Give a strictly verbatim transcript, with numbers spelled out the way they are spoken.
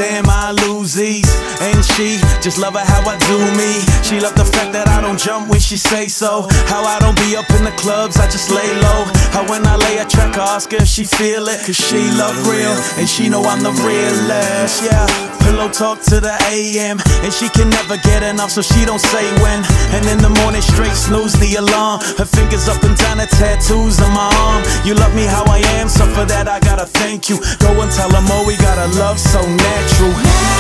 damn, I lose these. And she just love it how I do me. She love the fact that I don't jump when she say so. How I don't be up in the clubs, I just lay low. How when I lay a track, I ask her if she feel it. Cause she love real, and she know I'm the realest, yeah. Pillow talk to the A M, and she can never get enough, so she don't say when. And in the morning straight snooze the alarm. Her fingers up and down, her tattoos on my arm. You love me how I am, so for that I gotta thank you. Go and tell them, oh, we got a love so natural.